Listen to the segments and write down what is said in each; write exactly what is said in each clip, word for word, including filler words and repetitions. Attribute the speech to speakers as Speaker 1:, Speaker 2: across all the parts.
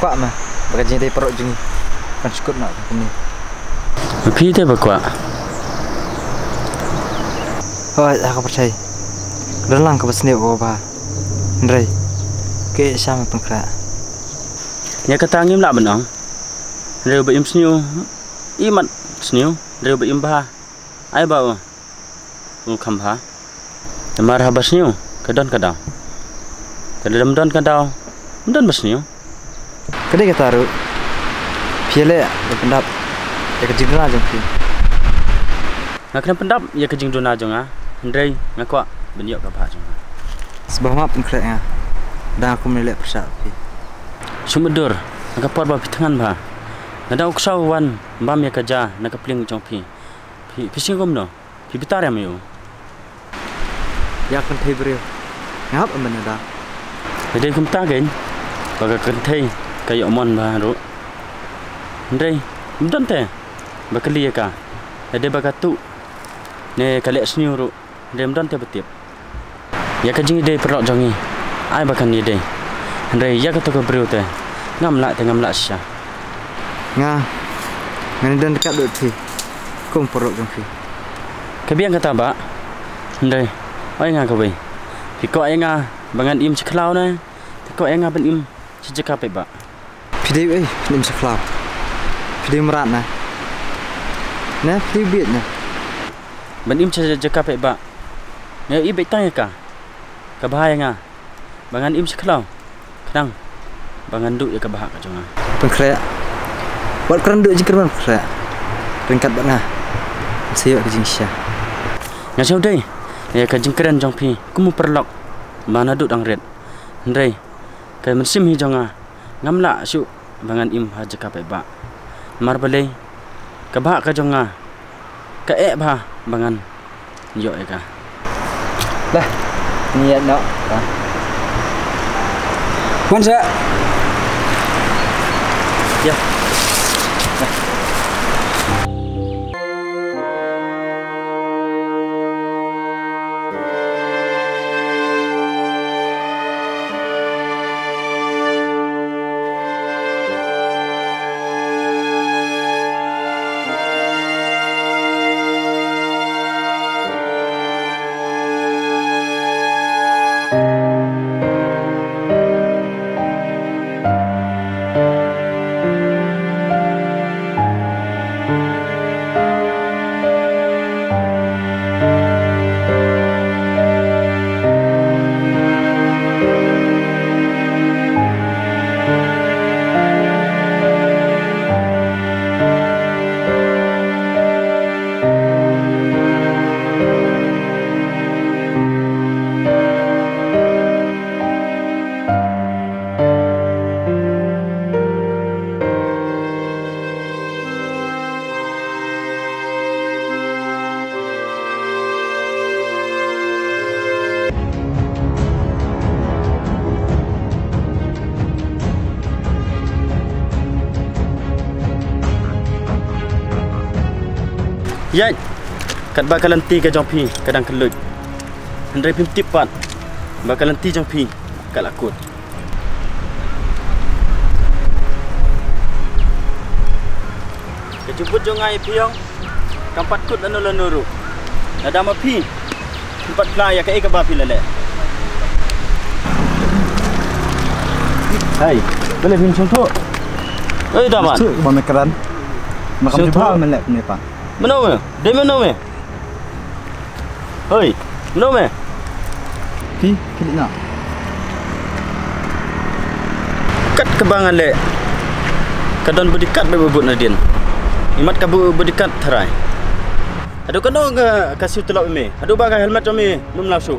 Speaker 1: berkuat mah. Bagaimana dari perut jengi. Kan cukup nak ini.
Speaker 2: Tapi dia berkuat.
Speaker 1: Oh, aku percaya. Dalang ke pesni apa? Ndrai. Ke sama pengkrak.
Speaker 2: Ya kata ngim lah benang. Reu beim sniu. Imat sniu. Reu beim bah. Ai bawa. Ung khamha. Temar habas sniu. Kadon kadang. Kadam don kadang. Don basniu.
Speaker 1: Kede kata ru. Piale pendap. Ya kejing dona jong pi.
Speaker 2: Ngakna pendap ya kejing dona jong ah. Ndrai ngakwa beniok ka bah jong.
Speaker 1: Sebab mak pengkrak ah. Dah aku menilai persat pi.
Speaker 2: Sumedur ngakapor ba pitangan bah. Nada uksau wan mbam ya kaja nakapling jong pi. Pi pising gom no. Pi bitar ya mayu.
Speaker 1: Ya kan thei brio. Ngap amen ada.
Speaker 2: Jadi kum ta gen. Baga kan thei kayo mon ba ru. Ndrai mdon te. Bakali ya ka. Ade baga tu. Ne kalek sniu ru. Ndai mdon te betiap. Ya kajing ide perok jongi. Ai bakan ide. Ndai ya kata ko brio te. Ngam la te ngam la sya.
Speaker 1: Nga. Ngani dan dekat dut pi. Kum perok jong pi.
Speaker 2: Kabiang kata ba. Ndai. Oi nga ka bai. Pi ko ai nga bangan im chklau na. Pi ko ai nga ban im chjaka pe ba.
Speaker 1: Pi dei ai nim saklau. Pi dei merat na. Na pi biet na.
Speaker 2: Ban im chjaka pe ba. Ne i be tang ka. Ka bahaya nga. Bangan im chklau. Kadang bangan du ya ka bahak ka jonga.
Speaker 1: Pengkrak. Buat keran duk jikir man pengkrak. Ringkat bana. Sayok kejing sya.
Speaker 2: Nga sau dei. Ya kajing keren jong pi. Kumu perlok. Mana duk dang red. Ndrai. Kai mensim hi jonga. Ngamla syu bangan im ha jaka pe ba. Mar balai. Ka bahak ka jonga. Ka ek bah bangan. Yo e ka.
Speaker 1: Lah. Niat nak. Mansa. Ya.
Speaker 2: Ya, kat bakalan ti ka jong pi kadang kelut. Ndrai pim tipat. Bakalan ti jong pi kat lakut. Kejubut jong ai piong. Kampat kut anu lanuru. Ada ma pi. Tempat playa ka e ka ba pi lele. Hai, boleh pim contoh. Eh dapat.
Speaker 1: Tu bang keran. Makam jumpa melek ni pak.
Speaker 2: Mana me? Dia mana me? Hoi, mana me?
Speaker 1: Pi, kili nak.
Speaker 2: Kat kebangan le. Kadon berdikat be bubut nadin. Imat ka bu berdikat terai. Aduh kano ka kasih telok me. Aduh bagai helmet me belum langsung.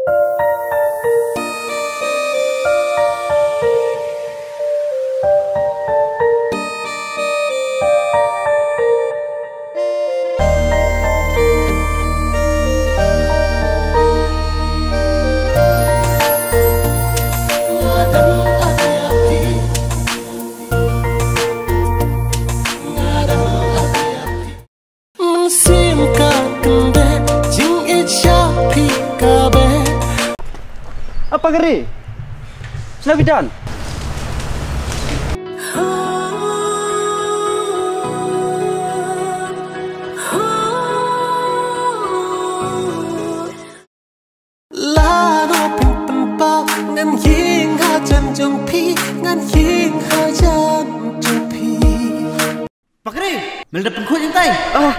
Speaker 2: Apa geri? Sudah bidan.
Speaker 3: Pak Geri, meledak pengkut yang tay.
Speaker 2: Ah.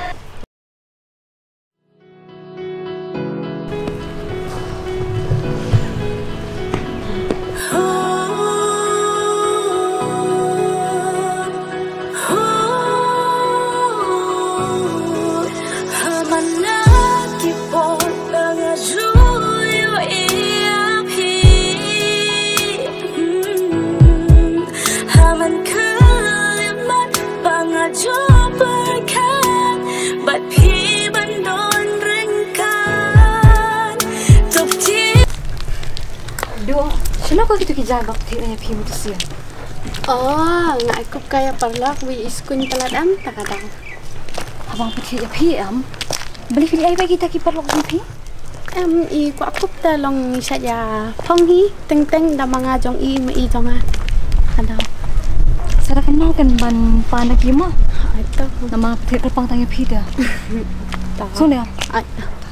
Speaker 4: Kenapa gitu kita bakti na pi mo siya?
Speaker 5: Oh, nga aku kaya parlak wi iskun taladam takadang.
Speaker 4: Abang pati ya pi am. Beli kali ay bagi kita ki parlak pi?
Speaker 5: Em i ku aku talong saja ponghi teng teng da mga jong i ma i jong a. Ada.
Speaker 4: Sara kenal kan ban panak lima.
Speaker 5: Ito.
Speaker 4: Nama pati repang tanya pi dah. So le.
Speaker 5: Ai.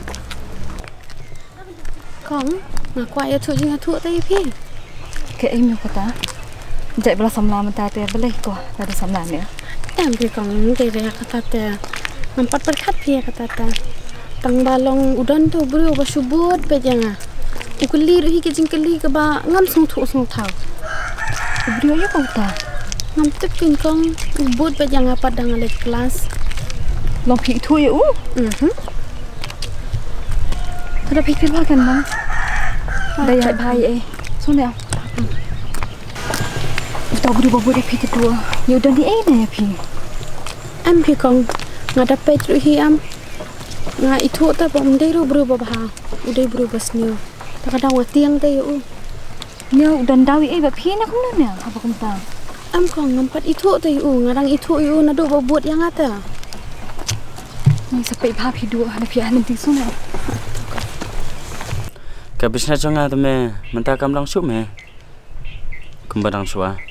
Speaker 5: Kong, ngaku ayo tu jing tu tay pi.
Speaker 4: Ke em yo kata. Jai bela samla mata te beli ko ada samla ne.
Speaker 5: Em pi kong de de kata te. Nampat berkat pi kata te. Tang balong udon tu buru ba subut pe janga. Ukuli ri ke jingkeli ke ba ngam sung thu sung thau.
Speaker 4: Buru ya ko ta.
Speaker 5: Ngam tek pin kong ubut pe janga padang ale kelas.
Speaker 4: Long pi tu ya u.
Speaker 5: Mhm.
Speaker 4: Kada pikir ba kan bang. Daya bhai eh. So le. Tahu buru babu de pi kedua. Ya udah di eh ya pi.
Speaker 5: Em pi kong ngada pe tru hi am. Nga itu ta bom de ro buru babha. Udai buru basnyo. Takadang wa tiang te u.
Speaker 4: Nya udah dawi eh ba pi na kum na apa kum ta.
Speaker 5: Am kong nampat itu te u ngarang itu u na do babut yang ata.
Speaker 4: Ni sampai pa pi dua na pi anan ti so na.
Speaker 2: Kabisna jonga tu me mentah kam lang su me. Kumbadang suah.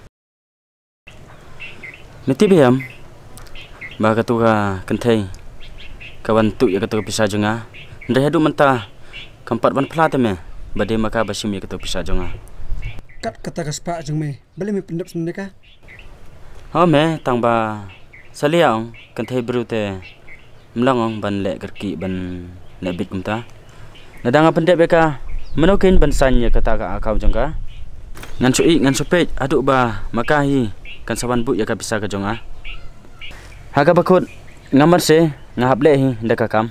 Speaker 2: Meti biam. Ba katuga kentai. Kawan tu ya katuga pisah jonga. Ndai hadu mentah kampat ban pla te me. Bade maka basim ya katuga pisah jonga.
Speaker 3: Kat kata kaspa jong me. Beli me pendap sendeka.
Speaker 2: Ha me tang ba saliang kentai berute. Melangong ban lek kerki ban lebit kumta. Nadang pendek beka menokin bensanya kata ka akau jongka. Ngan sui ngan supet aduk ba makahi kan sawan bu ya ka bisa ka jonga. Haga bakut ngamar se ngahap le hi ndaka kam.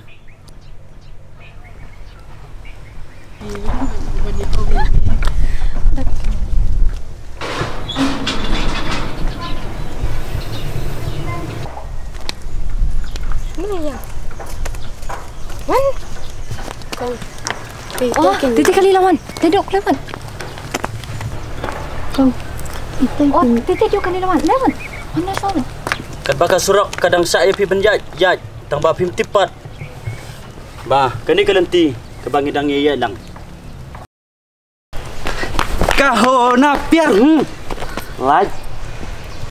Speaker 4: Mana ya?
Speaker 5: Wan. Kong.
Speaker 4: Oh, titik kali lawan. Tedok lawan.
Speaker 5: Kong.
Speaker 4: Oh, titik juga kali lawan. Lawan. Mana salah?
Speaker 2: Kat baka surok kadang saya pi benjat jat tang ba pim tipat. Ba, kani kalenti kebangidang iya lang. Kahona piar. Hmm. Laj